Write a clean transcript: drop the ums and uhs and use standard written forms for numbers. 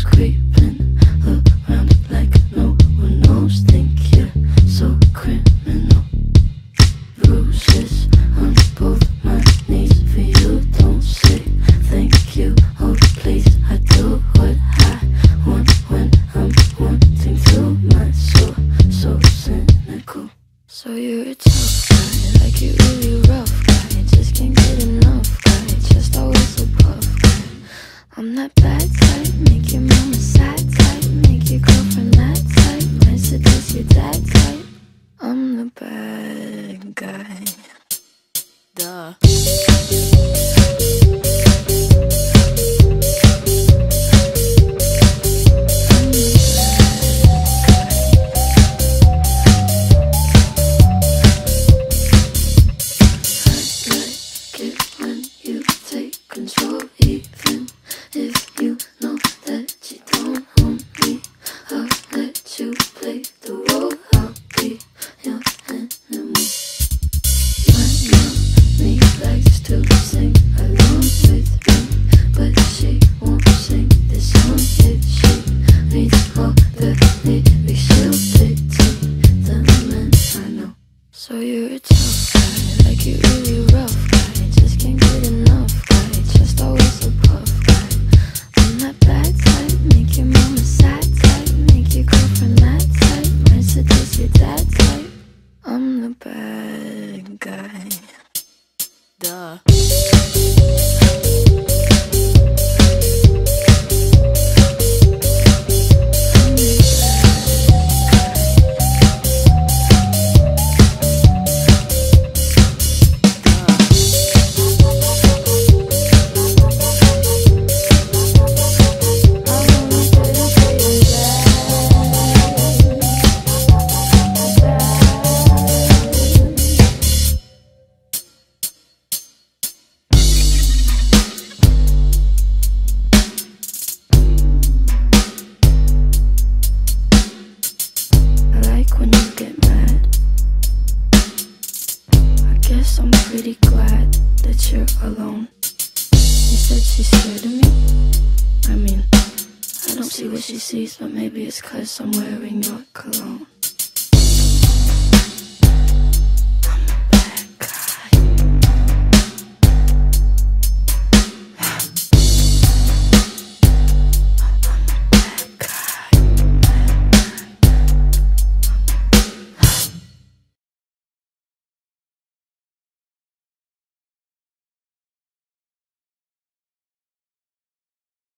creeping around like no one knows. Think you're so criminal. Bruises on both my knees for you. Don't say thank you, oh please. I do what I want when I'm wanting to. My soul so cynical. So you're a tough guy, like you really rough guy. Just can't get enough guy, just always so puff guy. I'm that bad type, make your mama sad type, make your girlfriend that type, might seduce your dad type. I'm the bad guy. Duh. Control, even if you know that you don't own me. I'll let you play the role. I'll be your enemy. My mommy likes to sing along with me, but she won't sing this song if she reads all the lyrics. She'll pity the men I know. So you're a tough guy, like you really rough guy. Just can't get enough. Always a puff guy. I'm that bad type, make your mama sad type, make your girlfriend that type, might seduce your dad type. I'm the bad guy. Duh. When you get mad, I guess I'm pretty glad that you're alone. You said she's scared of me. I mean, I don't see what she sees, but maybe it's 'cause I'm wearing your cologne.